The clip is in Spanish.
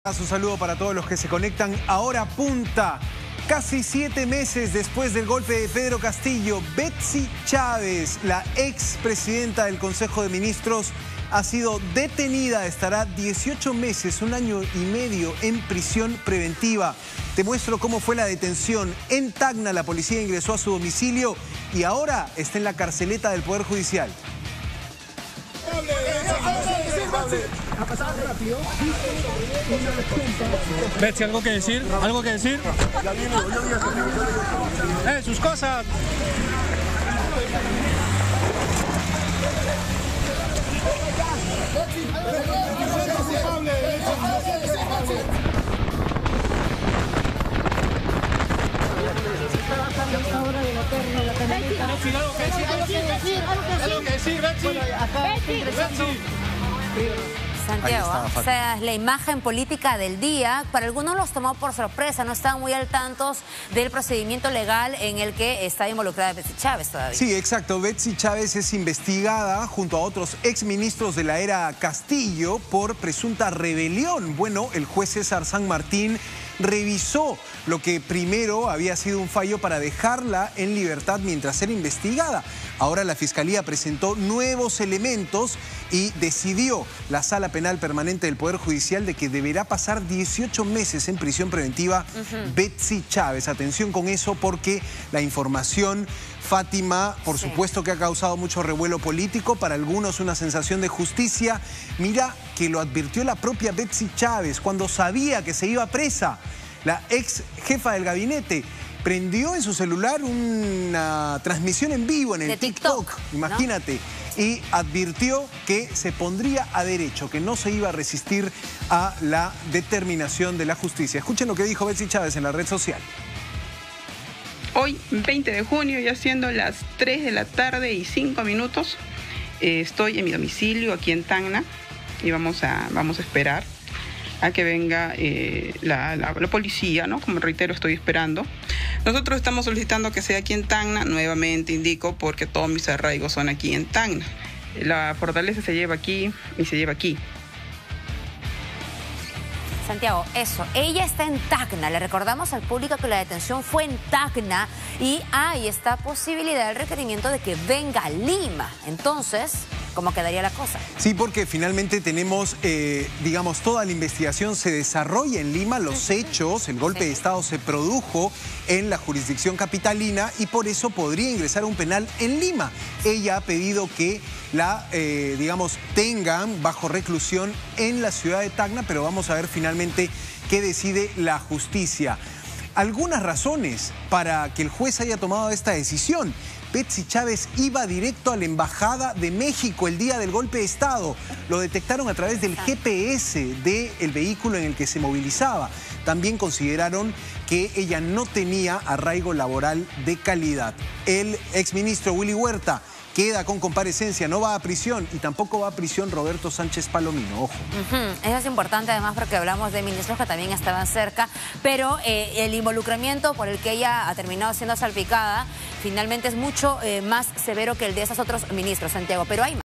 Un saludo para todos los que se conectan ahora punta. Casi 7 meses después del golpe de Pedro Castillo, Betsy Chávez, la expresidenta del Consejo de Ministros, ha sido detenida. Estará 18 meses, 1 año y medio en prisión preventiva. Te muestro cómo fue la detención. En Tacna la policía ingresó a su domicilio y ahora está en la carceleta del Poder Judicial. Betsy, ¿algo que decir? ¿Algo que decir? ¡Sus cosas! ¿Algo que decir, Betsy? Santiago, o sea, es la imagen política del día. Para algunos los tomó por sorpresa, no estaban muy al tanto del procedimiento legal en el que está involucrada Betsy Chávez todavía. Sí, exacto. Betsy Chávez es investigada junto a otros exministros de la era Castillo por presunta rebelión. Bueno, el juez César San Martín revisó lo que primero había sido un fallo para dejarla en libertad mientras era investigada. Ahora la Fiscalía presentó nuevos elementos y decidió la Sala Penal Permanente del Poder Judicial de que deberá pasar 18 meses en prisión preventiva Betsy Chávez. Atención con eso porque la información, Fátima, por supuesto que ha causado mucho revuelo político, para algunos una sensación de justicia. Mira que lo advirtió la propia Betsy Chávez cuando sabía que se iba presa. La ex jefa del gabinete prendió en su celular una transmisión en vivo en el TikTok, imagínate, ¿no? Y advirtió que se pondría a derecho, que no se iba a resistir a la determinación de la justicia. Escuchen lo que dijo Betsy Chávez en la red social. Hoy, 20 de junio, ya siendo las 3 de la tarde y 5 minutos, estoy en mi domicilio aquí en Tacna y vamos a esperar a que venga la policía, ¿no? Como reitero, estoy esperando. Nosotros estamos solicitando que sea aquí en Tacna, nuevamente indico, porque todos mis arraigos son aquí en Tacna. La fortaleza se lleva aquí y se lleva aquí. Santiago, eso, ella está en Tacna. Le recordamos al público que la detención fue en Tacna y hay esta posibilidad del requerimiento de que venga a Lima. Entonces, ¿cómo quedaría la cosa? Sí, porque finalmente tenemos, digamos, toda la investigación se desarrolla en Lima, los hechos, el golpe de Estado se produjo en la jurisdicción capitalina y por eso podría ingresar a un penal en Lima. Ella ha pedido que la, digamos, tengan bajo reclusión en la ciudad de Tacna, pero vamos a ver finalmente qué decide la justicia. Algunas razones para que el juez haya tomado esta decisión. Betsy Chávez iba directo a la Embajada de México el día del golpe de Estado. Lo detectaron a través del GPS del vehículo en el que se movilizaba. También consideraron que ella no tenía arraigo laboral de calidad. El exministro Willy Huerta queda con comparecencia, no va a prisión y tampoco va a prisión Roberto Sánchez Palomino, ojo. Eso es importante además porque hablamos de ministros que también estaban cerca, pero el involucramiento por el que ella ha terminado siendo salpicada finalmente es mucho más severo que el de esos otros ministros, Santiago, pero hay más.